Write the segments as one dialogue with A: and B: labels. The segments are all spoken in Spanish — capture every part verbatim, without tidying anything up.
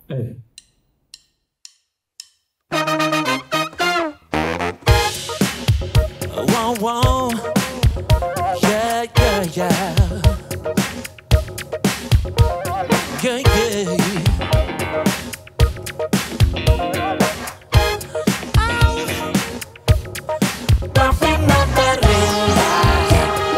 A: Hey.
B: Whoa, whoa. Yeah, yeah, yeah. Yeah, yeah. Papi, no te rindas.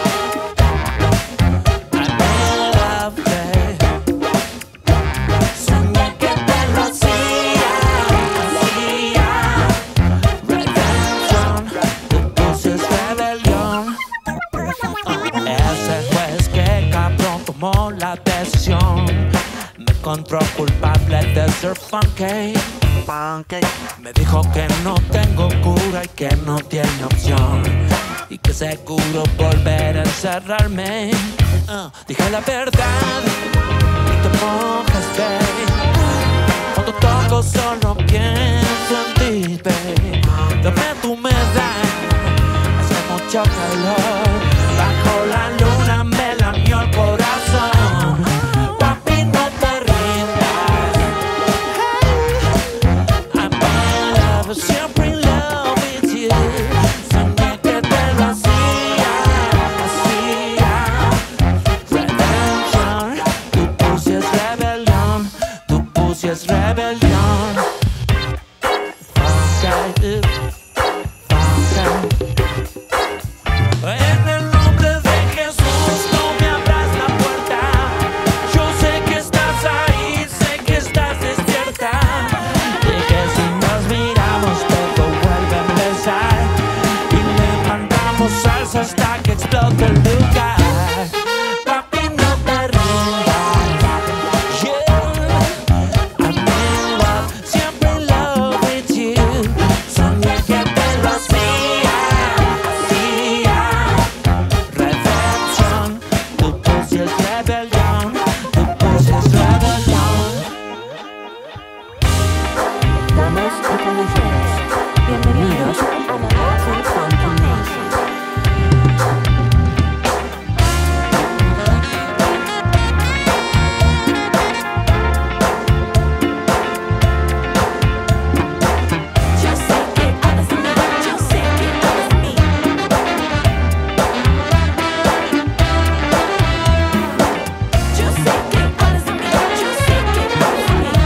B: I'm in love, babe. Soñé que te lo hacía, hacía. Redemption, tu pussy es rebelión. Ese juez que cabrón tomó la decisión me encontró culpable de ser funky. Me dijo que no tengo cura y que no tiene opción, y que seguro volver a encerrarme. uh, Dije la verdad y te pongas, babe. Cuando toco solo pienso en ti, babe. Dame tu humedad, hace mucho calor. Bajo la luna me lamió el corazón. Papi, no te rindas. I'm in love, siempre in love with you. Soñé que te lo hacía, hacía. Redemption, tu pussy es rebelión, tu pussy es rebelión. Okay, okay. En el nombre de Jesús no me abras la puerta. Yo sé que estás ahí, sé que estás despierta. Y que si nos miramos todo vuelve a empezar. Y levantamos salsa hasta que explote el lugar. Papi, no te rindas. Yeah, I'm in love, siempre in love with you. Soñé que te lo hacía, hacía. Redemption, tu pussy es rebelión, tu pussy es rebelión.
C: Damas y caballeros, bienvenidos a la Latin Funky Nation. Yo sé que hablas de mí, yo sé que hablas de mí. Yo sé que hablas de mí, yo sé que hablas de mí.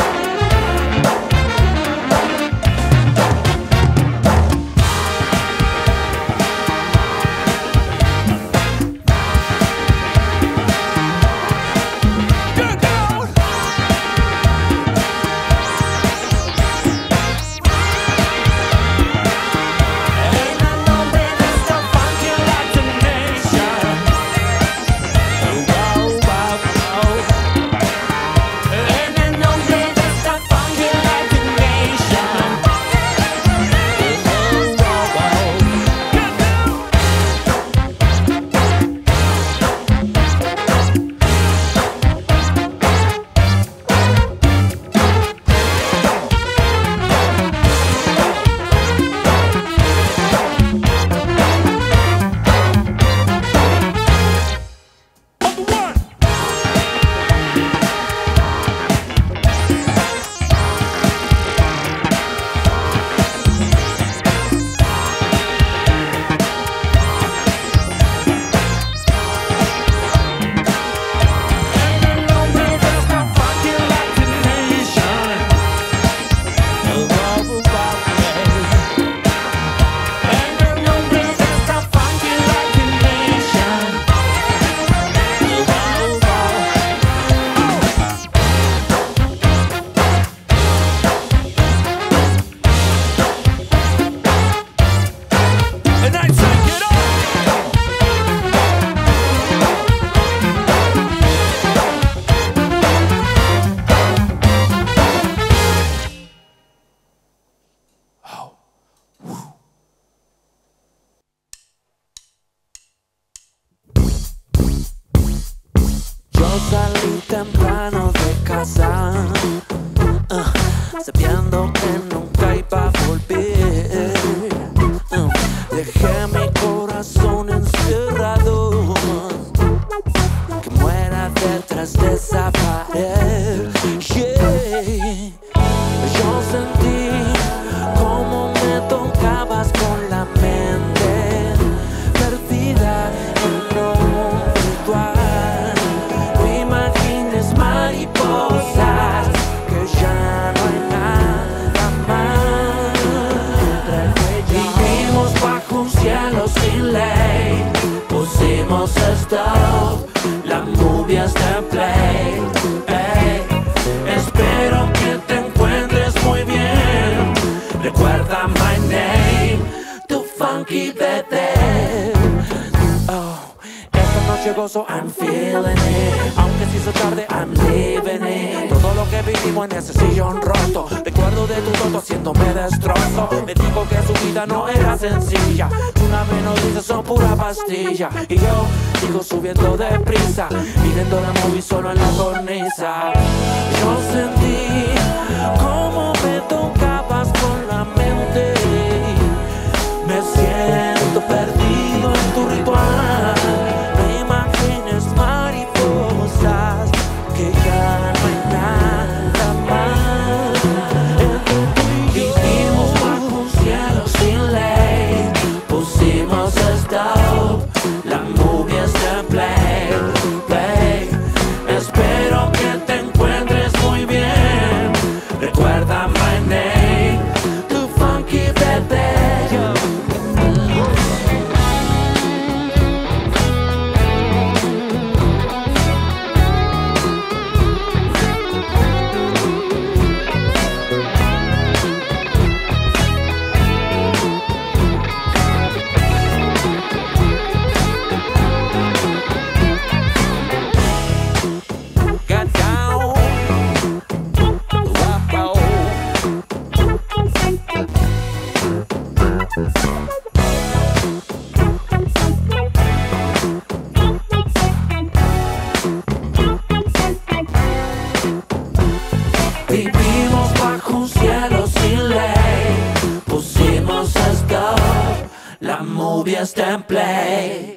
B: En el nombre de esta funky Latin nation. Wow, wow, wow. En el nombre de esta funky Latin nation. Wow, wow, wow. En el nombre de esta funky Latin nation. Wow, wow, wow. En el nombre de esta funky Latin nation. Wow, wow. And I take it off. Yo salí temprano de casa, uh, sabiendo que nunca iba a volver. Uh, dejé mi corazón encerrado, que muera detrás de esa pared. Yeah. stop. La movie está en play. Hey, espero que te encuentres muy bien. Recuerda my name, tu funky bebé. Oh, esta noche gozo, I'm feeling it. Aunque se hizo tarde, I'm living it. Todo lo que vivimos en ese sillón roto. Recuerdo de tu toto haciéndome destrozo. Me dijo que su vida no era sencilla. Una vez nos dice son pura pastilla. Y yo sigo subiendo deprisa, viviendo la movie solo en la cornisa. Yo sentí como me tocabas con la mente. Me siento perdido en tu ritual. No imagines mariposas, que ya no hay nada más. Vivimos bajo un cielo sin ley. Pusimos stop. La movie está en play, play. Espero que te encuentres muy bien. Recuerda my name, tu funky bebé. Vivimos bajo un cielo sin ley. Pusimos stop. La movie está en play.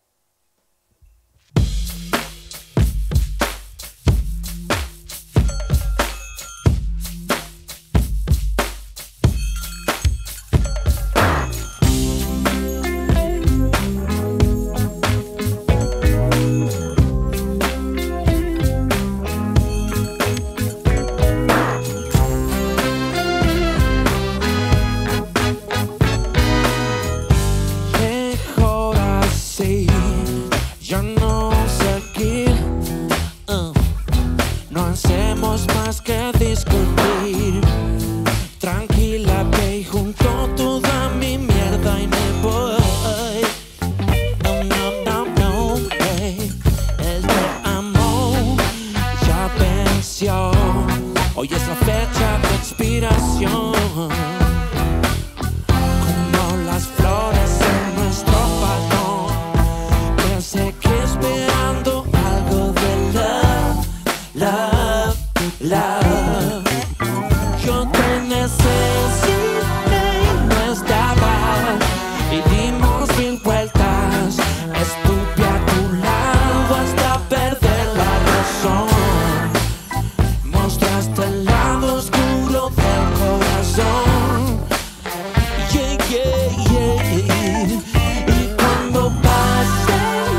B: Ya no seguir, uh, no hacemos más que discutir. Tranquila, ve, junto toda mi mierda y me voy. No, no, no, no, hey. El te amo ya venció. Hoy es la fecha de expiración. Como las flores en nuestro balcón. Sé que esperando algo de love, love, love. Yo te necesité y no estaba. Y dimos mil vueltas. Estuve a tu lado hasta perder la razón. Mostraste el lado oscuro del corazón. Yeah, yeah, yeah. Y cuando pase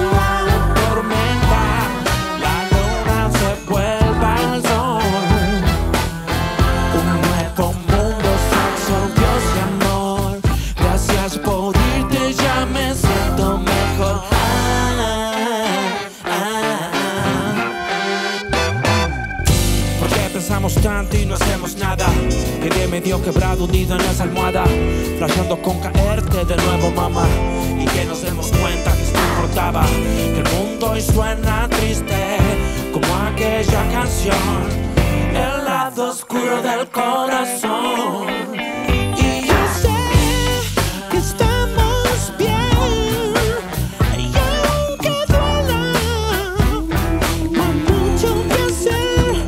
B: tanto y no hacemos nada. Quedé medio quebrado, hundido en esa almohada, flasheando con caerte de nuevo, mamá. Y que nos demos cuenta que esto importaba. Que el mundo hoy suena triste, como aquella canción, el lado oscuro del corazón. Y yo sé que estamos bien, y aunque duela, no hay mucho que hacer.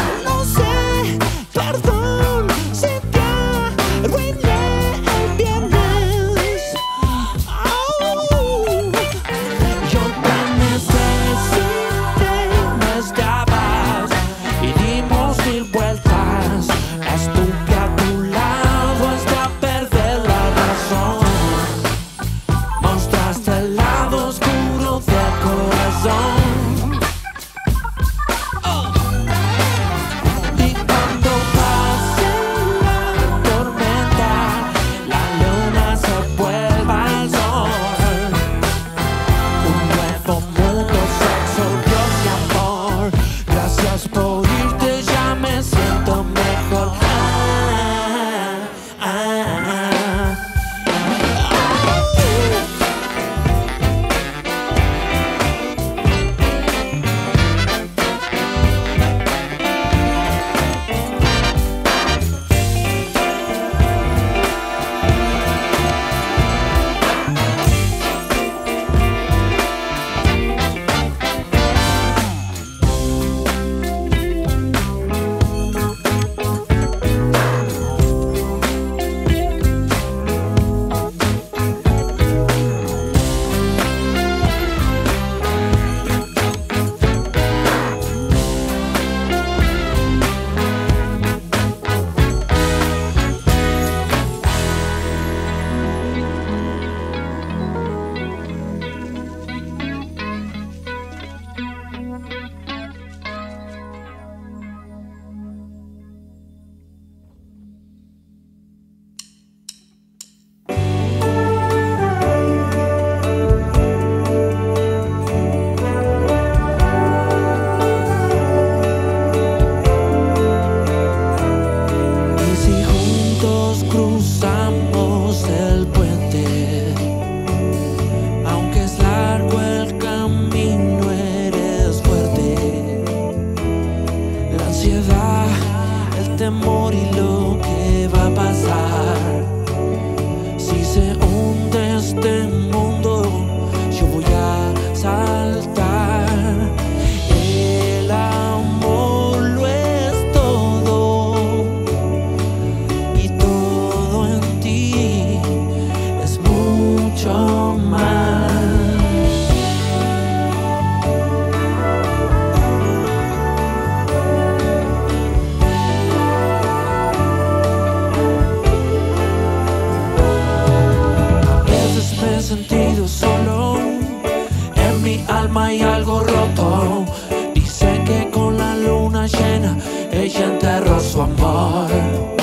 B: Perdón si te arruiné el viernes. Oh, yo te necesité, no estabas. Y dimos mil vueltas. Estuve a tu lado. temor y lo que va a pasar. Si se hunde este mundo, yo voy a saltar. El amor lo es todo y todo en ti es mucho más. Me he sentido solo, en mi alma hay algo roto. Dice que con la luna llena ella enterró su amor.